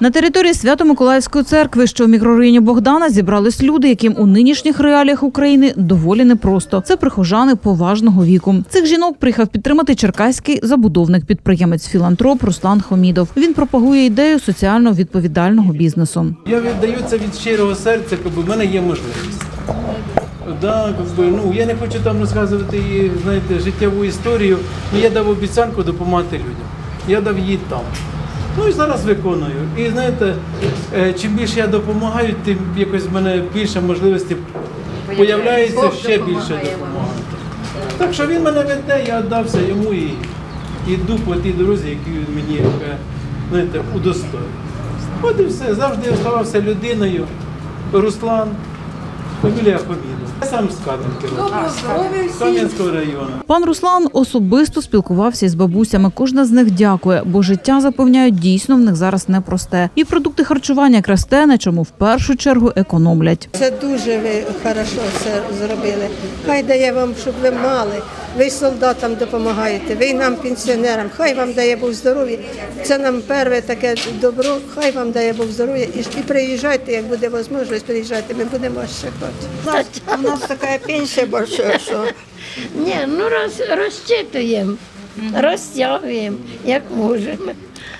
На території Свято-Миколаївської церкви, що в мікрорайоні Богдана, зібрались люди, яким у нинішніх реаліях України доволі непросто. Це прихожани поважного віку. Цих жінок приїхав підтримати черкаський забудовник-підприємець-філантроп Руслан Хомідов. Він пропагує ідею соціально відповідального бізнесу. Я віддаю це від щирого серця, в мене є можливість. Да, я не хочу там розказувати її, знаєте, життєву історію, але я дав обіцянку допомагати людям. Я дав її там. Ну і зараз виконую. І знаєте, чим більше я допомагаю, тим якось в мене більше можливості з'являється ще більше допомагати. Так що він мене веде, я віддався йому і йду по тій дорозі, яку він мені, знаєте, удостоїв. От і все, завжди я оставався людиною. Руслан, фамілія Хомідов. Я сам з Кам'янського району. Пан Руслан особисто спілкувався із бабусями. Кожна з них дякує, бо життя, запевняють, дійсно в них зараз непросте. І продукти харчування якраз те, на чому в першу чергу економлять. Це дуже ви хорошо все зробили. Хай дає вам, щоб ви мали. Ви солдатам допомагаєте, ви нам, пенсіонерам. Хай вам дає Бог здоров'я. Це нам перше таке добро. Хай вам дає Бог здоров'я. І приїжджайте, як буде можливість, приїжджайте. Ми будемо вас чекати. У нас така пенсія більша, що... Ні, ну розчитуємо, розтягуємо, як можемо.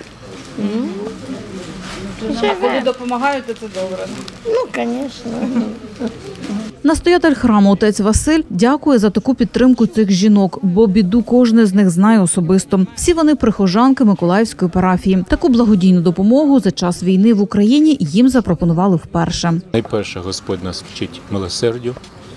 А коли допомагаєте, це добре? Ну, звісно. Настоятель храму отець Василь дякує за таку підтримку цих жінок, бо біду кожна з них знає особисто. Всі вони прихожанки Миколаївської парафії. Таку благодійну допомогу за час війни в Україні їм запропонували вперше. Найперше Господь нас вчить милосердю,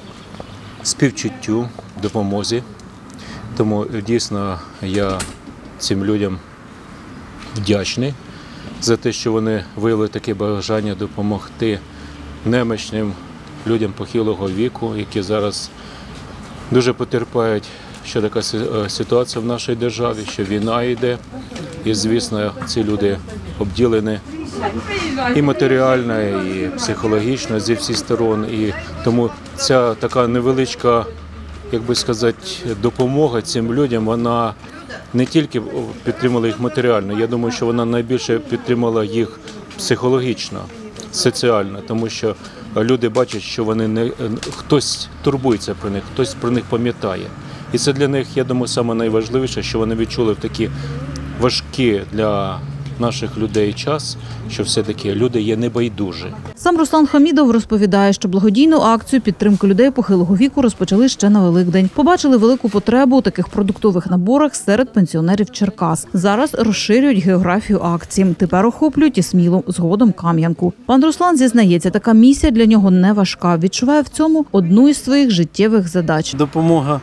співчуттю, допомозі. Тому дійсно я цим людям вдячний за те, що вони виявили таке бажання допомогти немічним людям похилого віку, які зараз дуже потерпають, що така ситуація в нашій державі, що війна йде. І, звісно, ці люди обділені і матеріально, і психологічно зі всіх сторон. І тому ця така невеличка, як би сказати, допомога цим людям, вона не тільки підтримала їх матеріально, я думаю, що вона найбільше підтримала їх психологічно, соціально, тому що люди бачать, що хтось турбується про них, хтось про них пам'ятає. І це для них, я думаю, саме найважливіше, що вони відчули в такі важкі для наших людей час, що все-таки люди є небайдужі. Сам Руслан Хомідов розповідає, що благодійну акцію підтримки людей похилого віку розпочали ще на Великдень. Побачили велику потребу у таких продуктових наборах серед пенсіонерів Черкас. Зараз розширюють географію акції. Тепер охоплюють і Смілу, згодом Кам'янку. Пан Руслан зізнається, така місія для нього не важка. Відчуває в цьому одну із своїх життєвих задач. Допомога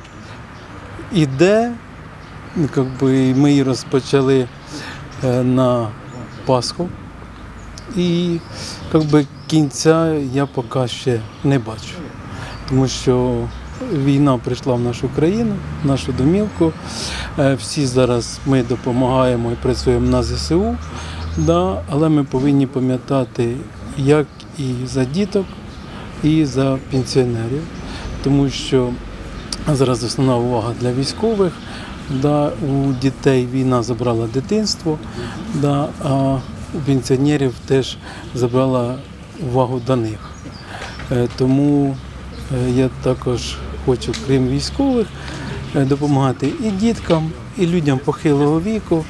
іде, ми її розпочали на Пасху, і кінця я поки ще не бачу, тому що війна прийшла в нашу країну, в нашу домівку. Всі зараз ми допомагаємо і працюємо на ЗСУ, але ми повинні пам'ятати, як і за діток, і за пенсіонерів, тому що зараз основна увага для військових. У дітей війна забрала дитинство, а у пенсіонерів теж забрала увагу до них. Тому я також хочу, крім військових, допомагати і діткам, і людям похилого віку.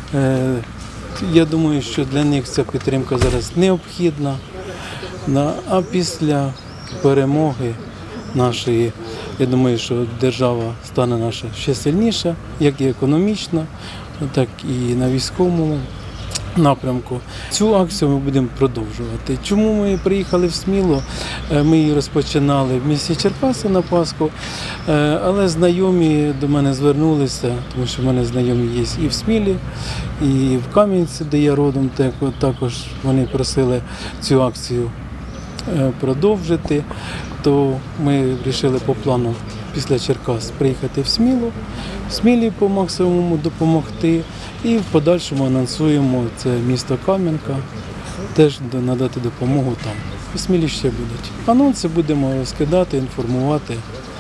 Я думаю, що для них ця підтримка зараз необхідна. А після перемоги нашої, я думаю, що держава стане наша ще сильніша, як і економічно, так і на військовому напрямку. Цю акцію ми будемо продовжувати. Чому ми приїхали в Смілу? Ми її розпочинали в місті Черкаси на Пасху, але знайомі до мене звернулися, тому що в мене знайомі є і в Смілі, і в Кам'янці, де я родом, також вони просили цю акцію продовжити, то ми вирішили по плану після Черкас приїхати в Смілу, в Смілі по максимуму допомогти і в подальшому анонсуємо це місто Кам'янка, теж надати допомогу там. У Смілі ще будуть. Анонси будемо розкидати, інформувати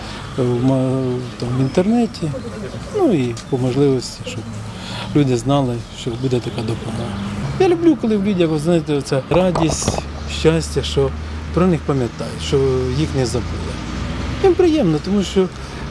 в інтернеті, ну і по можливості, щоб люди знали, що буде така допомога. Я люблю, коли в людях, ви знаєте, ця радість, щастя, що про них пам'ятають, що їх не забули. Їм приємно, тому що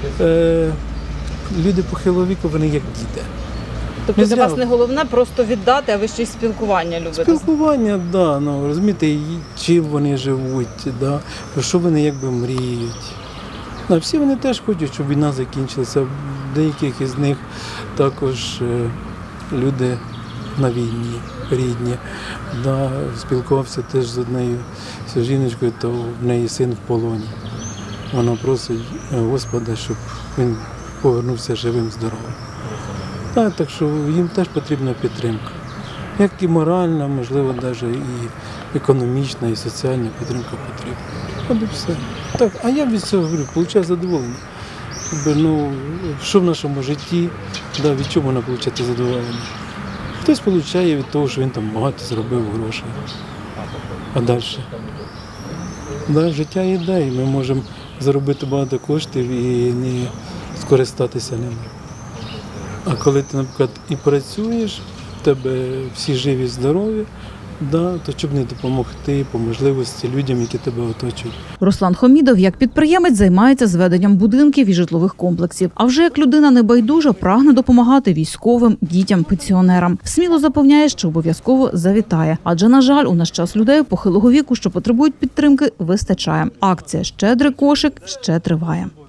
люди похилого віку, вони як діти. Тобто Не для зря. вас не головне просто віддати, а ви ще й спілкування любите. Спілкування, да, ну, розумієте, і чим вони живуть, да, про що вони якби мріють. Да, всі вони теж хочуть, щоб війна закінчилася. Деяких із них також люди на війні, рідні. Да, спілкувався теж з однією жіночкою, то в неї син в полоні. Вона просить Господа, щоб він повернувся живим, здоровим. Так що їм теж потрібна підтримка. Як і моральна, можливо, навіть і економічна, і соціальна підтримка потрібна. От і все. Так, а я від цього говорю, отримую задоволення. Ну, що в нашому житті, да, від чого можна отримати задоволення? Хтось отримує від того, що він там багато зробив грошей. А далі? Да, життя йде, і ми можемо заробити багато коштів і не скористатися ними. А коли ти, наприклад, і працюєш, в тебе всі живі, здорові, да, то щоб не допомогти по можливості людям, які тебе оточують. Руслан Хомідов як підприємець займається зведенням будинків і житлових комплексів. А вже як людина небайдужа прагне допомагати військовим, дітям, пенсіонерам. Сміло запевняє, що обов'язково завітає. Адже, на жаль, у наш час людей похилого віку, що потребують підтримки, вистачає. Акція «Щедрий кошик» ще триває.